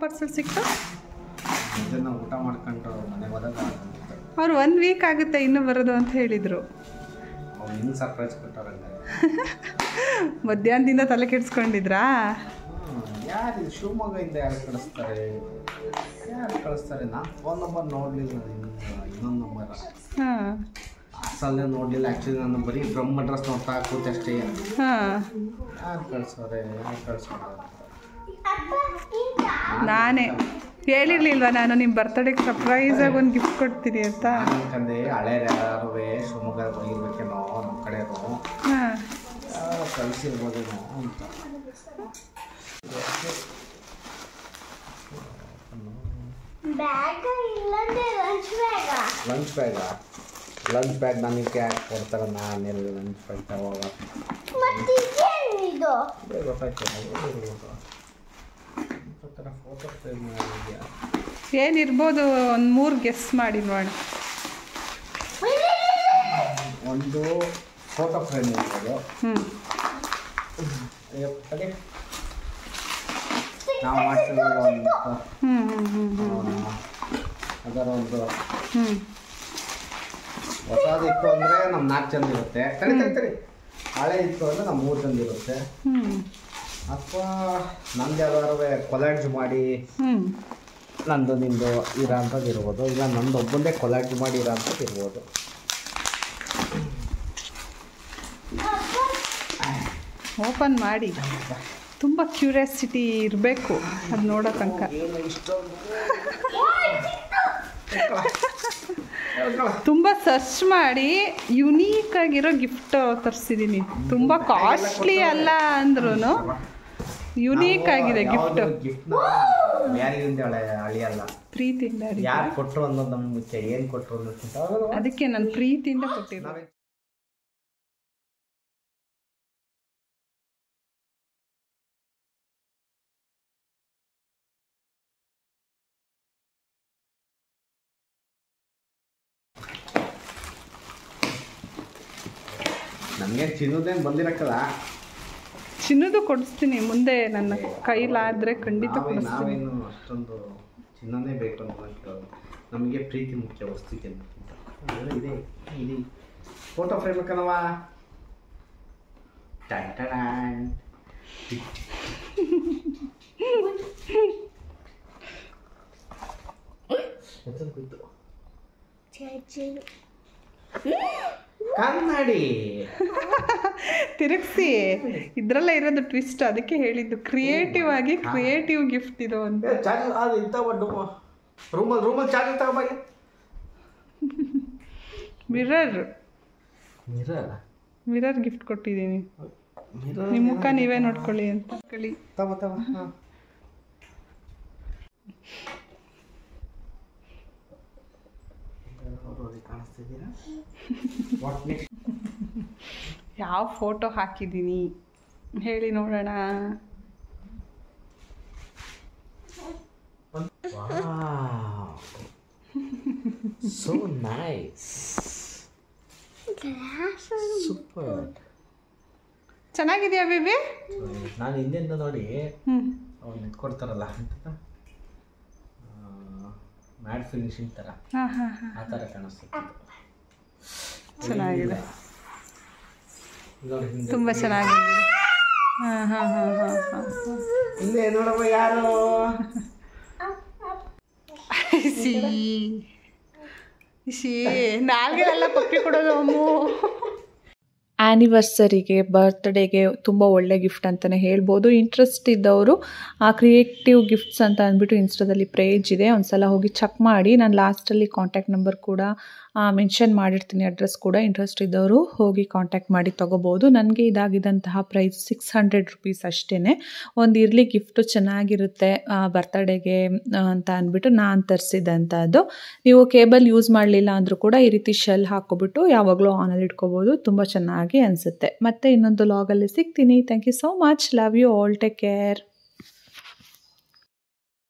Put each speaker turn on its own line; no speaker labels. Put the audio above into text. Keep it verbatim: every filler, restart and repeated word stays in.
Parcel ಸಿಕ್ತು?
ಇದನ್ನು ಊಟ ಮಾಡ್ಕೊಂಡು ಮನೆಗೆ ಹೋದಾಗ
ಅವ್ರು ಒಂದು ವೀಕ್ ಆಗುತ್ತೆ ಇನ್ನೂ ಬರೋದು ಅಂತ ಹೇಳಿದರು.
ಅವ್ರು ಇನ್ನೂ ಸರ್ಪ್ರೈಸ್ ಕೊಟ್ಟವ್ರಂಗೆ.
ಮಧ್ಯಾಹ್ನದಿಂದ ತಲೆ ಕೆಡಿಸ್ಕೊಂಡಿದ್ರಾ?
ಯಾರು ಶಿವಮೊಗ್ಗದಿಂದ ಯಾರು ಕಳಿಸ್ತಾರೆ ಯಾರು ಕಳಿಸ್ತಾರೆ ನಾನು ಫೋನ್ ನಂಬರ್ ನೋಡಲಿಲ್ಲ. ಇನ್ನೊಂದು ನಂಬರ್
ಹಾಂ
ಅಸಲೇ ನೋಡಲಿಲ್ಲ. ಆ್ಯಕ್ಚುಲಿ ನಾನು ಬರೀ ಫ್ರಮ್ ಅಡ್ರೆಸ್ ನೋಡ್ತಾ ಕೂತೆ ಅಷ್ಟೇ.
ಹಾಂ
ಯಾರು ಕಳಿಸೋರೆ ಯಾರು ಕಳಿಸೋರೆ
ನಾನೇ ಹೇಳಿರ್ಲಿಲ್ವಾ ನಾನು ನಿಮ್ಮ ಬರ್ತಡೇಗೆ ಸರ್ಪ್ರೈಸಾಗಿ ಒಂದು ಗಿಫ್ಟ್ ಕೊಡ್ತೀನಿ ಅಂತ?
ಯಾಕಂದ್ರೆ ಹಳೆ ಯಾರು ಶಿವಮೊಗ್ಗ ಹೋಗಿರ್ಬೇಕೇನೋ ನಮ್ಮ ಕಡೆಯವರು
ಹಾಂ
ಕಳಿಸಿರ್ಬೋದೇನೋ ಅಂತ. ಲಂಚ್ ಬ್ಯಾಗಾ? ಲಂಚ್ ಬ್ಯಾಗ್ ನನಗೆ ಯಾಕೆ ಕೊಡ್ತಾರೆ? ನಾನೆಲ್ಲ ಲಂಚ್ ಬ್ಯಾಗ್ ತಗೋವಾಗ ಗೊತ್ತಾಯ್ತು. ಫೋಟೋ ಫ್ರೇಮ್ ಮಾಡಿದ್ಯಾ?
ಏನಿರ್ಬೋದು ಒಂದು ಮೂರು ಗೆಸ್ ಮಾಡಿ ನೋಡೋಣ.
ಒಂದು ಫೋಟೋ ಫ್ರೇಮ್ ಇರ್ಬೋದು.
ಹ್ಞೂ
ನಾವು ಮಾಡ್ತಿರೋದು ಒಂದು
ಹ್ಞೂ ಹ್ಞೂ ಹ್ಞೂ
ಅದರ ಒಂದು
ಹ್ಞೂ
ಹೊಸದಿತ್ತು ಅಂದರೆ ನಮ್ಮ ನಾಲ್ಕು ಜನ ಇರುತ್ತೆ. ತಡಿ ತಡಿ ತಡಿ ಹಳೆ ಇತ್ತು ಅಂದರೆ ನಮ್ಮ ಮೂರು ಜನ ಇರುತ್ತೆ.
ಹ್ಞೂ
ಅಥವಾ ನಂದು ಯಾವ್ದಾದ್ರು ಕೊಲಾಡ್ಜ್ ಮಾಡಿ
ಹ್ಞೂ
ನಂದು ನಿಂದು ಇರೋ ಅಂಥದ್ದು ಇರ್ಬೋದು. ಇಲ್ಲ ನಂದು ಒಬ್ಬಂದೇ ಕೊಲಾಡ್ಜ್ ಮಾಡಿ ಇರೋ ಅಂಥದ್ದು ಇರ್ಬೋದು.
ಓಪನ್ ಮಾಡಿ. ತುಂಬ ಕ್ಯೂರಿಯಾಸಿಟಿ ಇರಬೇಕು ಅದು ನೋಡೋ ತನಕ. ತುಂಬ ಸರ್ಚ್ ಮಾಡಿ ಯುನೀಕ್ ಆಗಿರೋ ಗಿಫ್ಟ್ ತರಿಸಿದ್ದೀನಿ. ತುಂಬ ಕಾಸ್ಟ್ಲಿ ಅಲ್ಲ ಅಂದ್ರೂ ಯುನೀಕ್ ಆಗಿದೆ ಗಿಫ್ಟ್.
ಯಾರಿಗಿಂದ ಅಳಿಯಲ್ಲ,
ಪ್ರೀತಿಯಿಂದ
ಯಾರು ಕೊಟ್ಟರು ಅನ್ನೋದು ನಮ್ಗೆ ಮುಖ್ಯ. ಏನು ಕೊಟ್ಟರು ಅನ್ನೋದು
ಅದಕ್ಕೆ ನಾನು ಪ್ರೀತಿಯಿಂದ ಕೊಟ್ಟಿದ್ದೆ.
ನನಗೆ ಚಿನ್ನದೇನು ಬಂದಿರಕ್ಕಲ್ಲ.
ಚಿನ್ನದು ಕೊಡಿಸ್ತೀನಿ ಮುಂದೆ ನನ್ನ ಕೈಲಾದರೆ ಖಂಡಿತ ಕೊಡಿಸ್ತೀನಿ.
ನಾವೇನು ಅಷ್ಟೊಂದು ಚಿನ್ನನೇ ಬೇಕು ಅಂತ ಕೇಳೋದು. ನಮಗೆ ಪ್ರೀತಿ ಮುಖ್ಯ ವಸ್ತುಕ್ಕಿಂತ. ಇದೆ ಇದೆ ಫೋಟೋ ಫ್ರೇಮ್ ಬೇಕನವ. ಕನ್ನಡಿ
ತಿರುಗಿಸಿ ಇದ್ರಲ್ಲೇ ಇರೋದು ಟ್ವಿಸ್ಟ್. ಅದಕ್ಕೆ ಹೇಳಿದ್ದು ಕ್ರಿಯೇಟಿವ್ ಆಗಿ ಕ್ರಿಯೇಟಿವ್ ಗಿಫ್ಟ್ ಇದು ಅಂತ.
ಚಾರ್ಜ್ ಅದು ಇಂಥ ಒಂದು ರೂಮಲ್ಲಿ ರೂಮಲ್ಲಿ ಚಾರ್ಜ್ ತಗೋಬಾಗಿ.
ಮಿರರ್
ಮಿರರ್
ಮಿರರ್ ಗಿಫ್ಟ್ ಕೊಟ್ಟಿದ್ದೀನಿ. ನಿಮ್ಮ ಮುಖ ನೀವೇ ನೋಡ್ಕೊಳ್ಳಿ ಅಂತ ಕಳಿ
ತಗೋ ತಗೋ. ಹಾಂ ಕಾಣಿಸ್ತಿದ್ದೀರಾ?
ಯಾವ ಫೋಟೋ ಹಾಕಿದ್ದೀನಿ ಹೇಳಿ ನೋಡೋಣ.
So nice, super.
ಚೆನ್ನಾಗಿದೆಯಾ ಬೇಬಿ?
ನಾನು ಹಿಂದೆಂದ ನೋಡಿ
ಹ್ಞೂ
ಅವ್ರು ನಿಂತ್ಕೊಡ್ತಾರಲ್ಲ ಮ್ಯಾಟ್ ಫಿನಿಶಿಂಗ್ ಥರ
ಹಾಂ ಹಾಂ ಹಾಂ
ಆ ಥರ ಕಾಣಿಸ್ತಿತ್ತು.
ಚೆನ್ನಾಗಿದೆ, ತುಂಬ ಚೆನ್ನಾಗಿದೆ. ಹಾಂ ಹಾಂ ಹಾಂ ಹಾಂ ಹಾಂ
ಇಲ್ಲೇ ನೋಡಮ್ಮ ಯಾರು
ಸಿ ಸಿ ನಾಲ್ಗೆಲ್ಲ ಪಕ್ಕಿ ಕೊಡೋದು ಅಮ್ಮು. ಆ್ಯನಿವರ್ಸರಿಗೆ ಬರ್ತ್ಡೇಗೆ ತುಂಬ ಒಳ್ಳೆ ಗಿಫ್ಟ್ ಅಂತಲೇ ಹೇಳ್ಬೋದು. ಇಂಟ್ರೆಸ್ಟ್ ಇದ್ದವರು ಆ ಕ್ರಿಯೇಟಿವ್ ಗಿಫ್ಟ್ಸ್ ಅಂತ ಅಂದ್ಬಿಟ್ಟು ಇನ್ಸ್ಟಾದಲ್ಲಿ ಪೇಜ್ ಇದೆ, ಒಂದು ಸಲ ಹೋಗಿ ಚೆಕ್ ಮಾಡಿ. ನಾನು ಲಾಸ್ಟಲ್ಲಿ ಕಾಂಟ್ಯಾಕ್ಟ್ ನಂಬರ್ ಕೂಡ ಮೆನ್ಷನ್ ಮಾಡಿರ್ತೀನಿ, ಅಡ್ರೆಸ್ ಕೂಡ. ಇಂಟ್ರೆಸ್ಟ್ ಇದ್ದವರು ಹೋಗಿ ಕಾಂಟ್ಯಾಕ್ಟ್ ಮಾಡಿ ತೊಗೋಬೋದು. ನನಗೆ ಇದಾಗಿದ್ದಂತಹ ಪ್ರೈಸ್ ಸಿಕ್ಸ್ ಹಂಡ್ರೆಡ್ ರುಪೀಸ್ ಅಷ್ಟೇ. ಒಂದು ಇರಲಿ ಗಿಫ್ಟು ಚೆನ್ನಾಗಿರುತ್ತೆ ಬರ್ತ್ಡೇಗೆ ಅಂತ ಅಂದ್ಬಿಟ್ಟು ನಾನು ತರಿಸಿದಂಥದ್ದು. ನೀವು ಕೇಬಲ್ ಯೂಸ್ ಮಾಡಲಿಲ್ಲ ಅಂದರೂ ಕೂಡ ಈ ರೀತಿ ಶೆಲ್ ಹಾಕ್ಕೊಬಿಟ್ಟು ಯಾವಾಗಲೂ ಆನಲ್ಲಿ ಇಟ್ಕೋಬೋದು. ತುಂಬ ಚೆನ್ನಾಗಿ ಅನಿಸುತ್ತೆ. ಮತ್ತೆ ಇನ್ನೊಂದು ಲಾಗಲ್ಲಿ ಸಿಗ್ತೀನಿ. Thank you so much. Love you all. Take care.